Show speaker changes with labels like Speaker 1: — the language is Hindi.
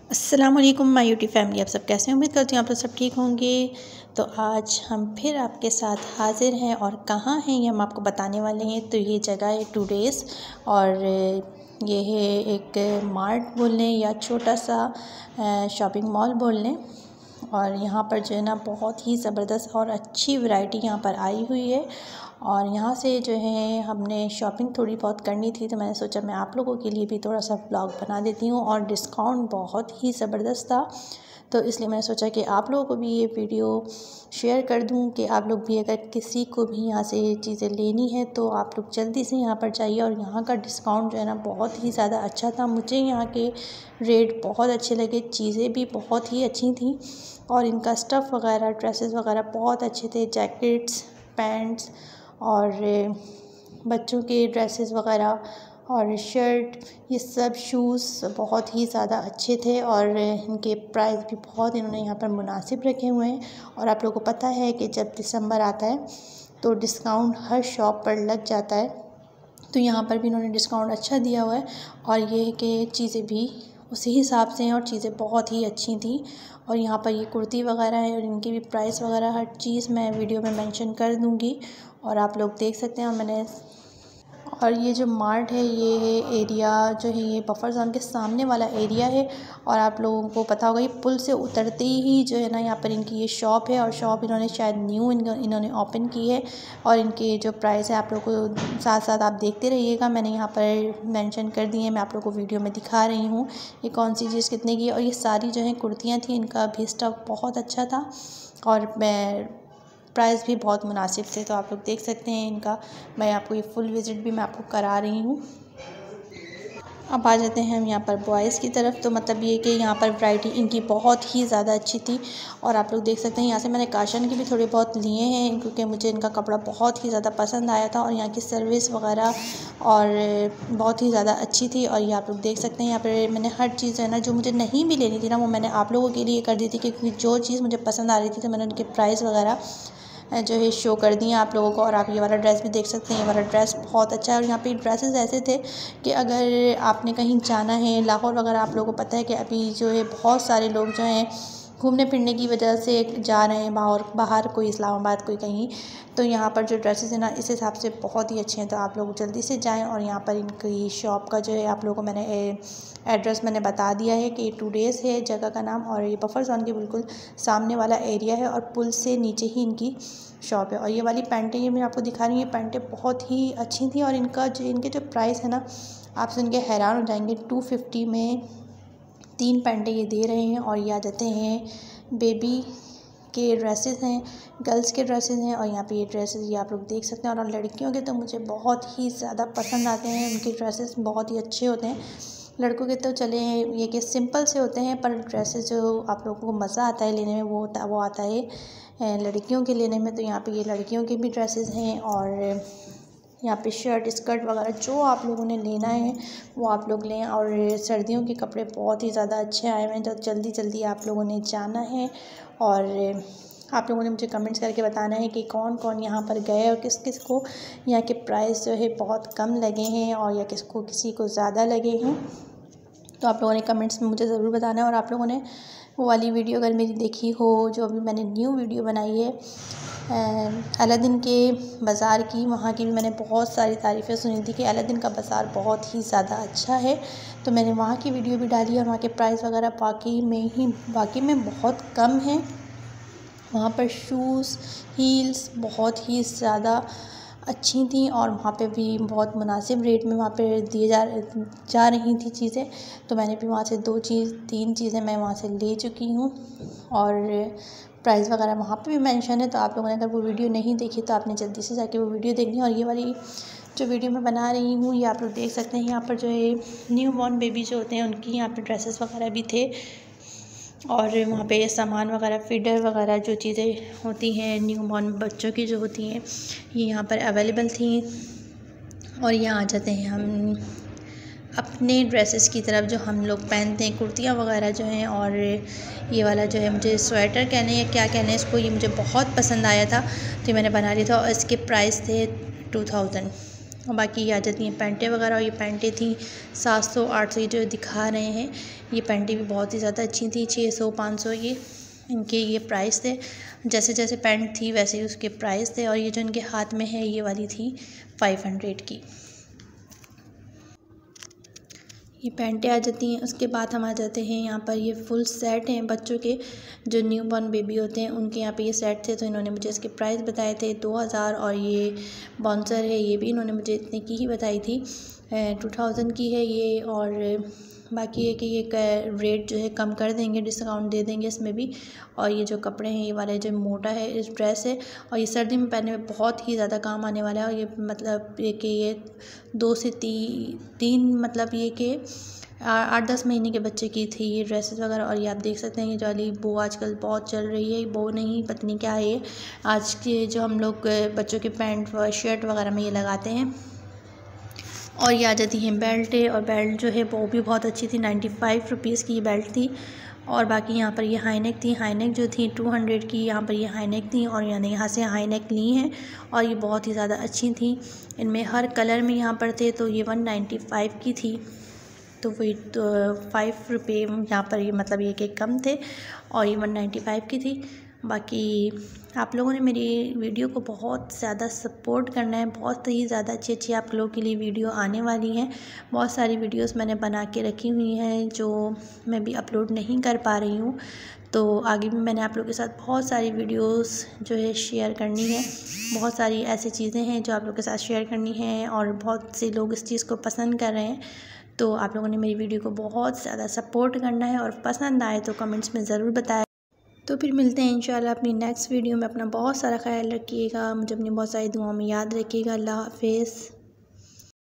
Speaker 1: अस्सलाम वालेकुम माय यूट्यूब फैमिली, आप सब कैसे हैं? उम्मीद करती हूँ आप लोग सब ठीक होंगे। तो आज हम फिर आपके साथ हाज़िर हैं और कहाँ हैं ये हम आपको बताने वाले हैं। तो ये जगह है टूडेस और ये है एक मार्ट बोल लें या छोटा सा शॉपिंग मॉल बोल लें। और यहाँ पर जो है ना बहुत ही ज़बरदस्त और अच्छी वैरायटी यहाँ पर आई हुई है। और यहाँ से जो है हमने शॉपिंग थोड़ी बहुत करनी थी, तो मैंने सोचा मैं आप लोगों के लिए भी थोड़ा सा व्लॉग बना देती हूँ। और डिस्काउंट बहुत ही ज़बरदस्त था, तो इसलिए मैंने सोचा कि आप लोगों को भी ये वीडियो शेयर कर दूं कि आप लोग भी अगर किसी को भी यहाँ से चीज़ें लेनी है तो आप लोग जल्दी से यहाँ पर जाइए। और यहाँ का डिस्काउंट जो है ना बहुत ही ज़्यादा अच्छा था, मुझे यहाँ के रेट बहुत अच्छे लगे, चीज़ें भी बहुत ही अच्छी थी। और इनका स्टफ़ वगैरह ड्रेसेस वगैरह बहुत अच्छे थे, जैकेट्स, पैंट्स और बच्चों के ड्रेसेस वगैरह और शर्ट, ये सब शूज़ बहुत ही ज़्यादा अच्छे थे। और इनके प्राइस भी बहुत इन्होंने यहाँ पर मुनासिब रखे हुए हैं। और आप लोगों को पता है कि जब दिसंबर आता है तो डिस्काउंट हर शॉप पर लग जाता है, तो यहाँ पर भी इन्होंने डिस्काउंट अच्छा दिया हुआ है। और ये है कि चीज़ें भी उसी हिसाब से हैं और चीज़ें बहुत ही अच्छी थी। और यहाँ पर ये कुर्ती वगैरह है और इनकी भी प्राइस वगैरह हर चीज़ मैं वीडियो में मेंशन कर दूँगी और आप लोग देख सकते हैं। और ये जो मार्ट है ये एरिया जो है ये बफर ज़ोन के सामने वाला एरिया है। और आप लोगों को पता होगा ये पुल से उतरते ही जो है ना यहाँ पर इनकी ये शॉप है। और शॉप इन्होंने शायद न्यू इन्होंने ओपन की है। और इनके जो प्राइस है आप लोगों को साथ साथ आप देखते रहिएगा, मैंने यहाँ पर मेंशन कर दी है, मैं आप लोगों को वीडियो में दिखा रही हूँ ये कौन सी चीज़ कितने की है। और ये सारी जो है कुर्तियाँ थी, इनका भी स्टफ़ बहुत अच्छा था और प्राइस भी बहुत मुनासिब थे। तो आप लोग देख सकते हैं इनका, मैं आपको ये फुल विज़िट भी मैं आपको करा रही हूँ। अब आ जाते हैं हम यहाँ पर बॉयज़ की तरफ। तो मतलब ये कि यहाँ पर वैरायटी इनकी बहुत ही ज़्यादा अच्छी थी। और आप लोग देख सकते हैं यहाँ से मैंने काशन के भी थोड़े बहुत लिए हैं क्योंकि मुझे इनका कपड़ा बहुत ही ज़्यादा पसंद आया था और यहाँ की सर्विस वगैरह और बहुत ही ज़्यादा अच्छी थी। और ये आप लोग देख सकते हैं यहाँ पर मैंने हर चीज़ है ना जो मुझे नहीं भी लेनी थी ना वो मैंने आप लोगों के लिए कर दी थी, क्योंकि जो चीज़ मुझे पसंद आ रही थी तो मैंने उनके प्राइस वगैरह जो है शो कर दिए आप लोगों को। और आप ये वाला ड्रेस भी देख सकते हैं, ये वाला ड्रेस बहुत अच्छा है। और यहाँ पे ड्रेसेस ऐसे थे कि अगर आपने कहीं जाना है, लाहौर वगैरह, आप लोगों को पता है कि अभी जो है बहुत सारे लोग जो हैं घूमने फिरने की वजह से जा रहे हैं बाहर कोई इस्लामाबाद कोई कहीं, तो यहाँ पर जो ड्रेसेस हैं ना इस हिसाब से बहुत ही अच्छे हैं। तो आप लोग जल्दी से जाएं। और यहाँ पर इनकी शॉप का जो है आप लोगों को मैंने एड्रेस मैंने बता दिया है कि टूडेस है जगह का नाम। और ये बफर ज़ोन के बिल्कुल सामने वाला एरिया है और पुल से नीचे ही इनकी शॉप है। और ये वाली पैंटें ये मैं आपको दिखा रही हूँ, ये पैंटें बहुत ही अच्छी थी। और इनके जो प्राइस है ना आप सुन के हैरान हो जाएंगे, 250 में 3 पैंटें ये दे रहे हैं। और ये आ जाते हैं बेबी के ड्रेसेस हैं, गर्ल्स के ड्रेसेस हैं। और यहाँ पे ये ड्रेसेस ये आप लोग देख सकते हैं। और लड़कियों के तो मुझे बहुत ही ज़्यादा पसंद आते हैं, उनके ड्रेसेस बहुत ही अच्छे होते हैं। लड़कों के तो चले ये कि सिंपल से होते हैं, पर ड्रेसेस जो आप लोगों को मज़ा आता है लेने में वो आता है लड़कियों के लेने में। तो यहाँ पे ये लड़कियों के भी ड्रेसेस हैं और यहाँ पे शर्ट स्कर्ट वगैरह जो आप लोगों ने लेना है वो आप लोग लें। और सर्दियों के कपड़े बहुत ही ज़्यादा अच्छे आए हुए हैं, तो जल्दी जल्दी आप लोगों ने जाना है। और आप लोगों ने मुझे कमेंट्स करके बताना है कि कौन कौन यहाँ पर गए और किस किस को यहाँ के प्राइस जो है बहुत कम लगे हैं और या किसी को ज़्यादा लगे हैं। तो आप लोगों ने कमेंट्स में मुझे ज़रूर बताना है। और आप लोगों ने वो वाली वीडियो अगर मेरी देखी हो जो अभी मैंने न्यू वीडियो बनाई है अलादीन के बाज़ार की, वहाँ की भी मैंने बहुत सारी तारीफ़ें सुनी थी कि अलादीन का बाज़ार बहुत ही ज़्यादा अच्छा है, तो मैंने वहाँ की वीडियो भी डाली और वहाँ के प्राइस वगैरह वाकई में बहुत कम है। वहाँ पर शूज़ हील्स बहुत ही ज़्यादा अच्छी थी और वहाँ पे भी बहुत मुनासिब रेट में वहाँ पे दिए जा रही थी चीज़ें। तो मैंने भी वहाँ से 3 चीज़ें मैं वहाँ से ले चुकी हूँ और प्राइस वगैरह वहाँ पे भी मेंशन है। तो आप लोगों ने अगर वो वीडियो नहीं देखी तो आपने जल्दी से जाके वो वीडियो देखनी है। और ये वाली जो वीडियो मैं बना रही हूँ ये आप लोग देख सकते हैं, यहाँ पर जो है न्यू बॉर्न बेबी जो होते हैं उनकी यहाँ पर ड्रेसेस वगैरह भी थे। और वहाँ पे सामान वगैरह फीडर वगैरह जो चीज़ें होती हैं न्यू बॉर्न बच्चों की जो होती हैं ये यहाँ पर अवेलेबल थी। और यहाँ आ जाते हैं हम अपने ड्रेसेस की तरफ जो हम लोग पहनते हैं, कुर्तियाँ वगैरह जो हैं। और ये वाला जो है मुझे स्वेटर कहने या क्या कहने इसको, ये मुझे बहुत पसंद आया था तो ये मैंने बना लिया था। और इसके प्राइस थे 2000 और बाकी ये आ जाती हैं पैंटें वगैरह। और ये पैंटें थी 700-800, ये जो दिखा रहे हैं ये पैंटें भी बहुत ही ज़्यादा अच्छी थी। 600-500 ये इनके ये प्राइस थे। जैसे जैसे पैंट थी वैसे ही उसके प्राइस थे। और ये जो इनके हाथ में है ये वाली थी 500 की। ये पैंटें आ जाती हैं। उसके बाद हम आ जाते हैं यहाँ पर, ये फुल सेट हैं बच्चों के, जो न्यू बॉर्न बेबी होते हैं उनके यहाँ पे ये सेट थे। तो इन्होंने मुझे इसके प्राइस बताए थे 2000। और ये बाउंसर है ये भी इन्होंने मुझे इतने की ही बताई थी, 2000 की है ये। और बाकी है कि ये रेट जो है कम कर देंगे, डिस्काउंट दे देंगे इसमें भी। और ये जो कपड़े हैं ये वाले जो मोटा है इस ड्रेस है, और ये सर्दी में पहनने में बहुत ही ज़्यादा काम आने वाला है। और ये मतलब ये कि ये 2 से 3 मतलब ये कि 8-10 महीने के बच्चे की थी ये ड्रेसेस वगैरह। और ये आप देख सकते हैं ये जो वाली बो आजकल बहुत चल रही है, बो नहीं पता नहीं क्या है ये, आज के जो हम लोग बच्चों के पैंट व शर्ट वगैरह में ये लगाते हैं। और ये आ जाती है बेल्ट है, और बेल्ट जो है वो भी बहुत अच्छी थी, 95 रुपीज़ की ये बेल्ट थी। और बाकी यहाँ पर ये हाईनेक थी, हाईनेक जो थी 200 की, यहाँ पर ये हाईनेक थी। और यानी यहाँ से हाईनेक ली हैं और ये बहुत ही ज़्यादा अच्छी थी। इनमें हर कलर में यहाँ पर थे। तो ये 195 की थी, तो वही तो 5 रुपये यहाँ पर ये मतलब ये के कम थे। और ये 195 की थी। बाकी आप लोगों ने मेरी वीडियो को बहुत ज़्यादा सपोर्ट करना है। बहुत ही ज़्यादा अच्छी अच्छी आप लोगों के लिए वीडियो आने वाली हैं। बहुत सारी वीडियोस मैंने बना के रखी हुई हैं जो मैं भी अपलोड नहीं कर पा रही हूँ। तो आगे भी मैंने आप लोगों के साथ बहुत सारी वीडियोस जो है शेयर करनी है। बहुत सारी ऐसी चीज़ें हैं जो आप लोगों के साथ शेयर करनी है, और बहुत से लोग इस चीज़ को पसंद कर रहे हैं। तो आप लोगों ने मेरी वीडियो को बहुत ज़्यादा सपोर्ट करना है, और पसंद आए तो कमेंट्स में ज़रूर बताएं। तो फिर मिलते हैं इंशाल्लाह अपनी नेक्स्ट वीडियो में। अपना बहुत सारा ख्याल रखिएगा, मुझे अपनी बहुत सारी दुआओं में याद रखिएगा। अल्लाह हाफ़िज़।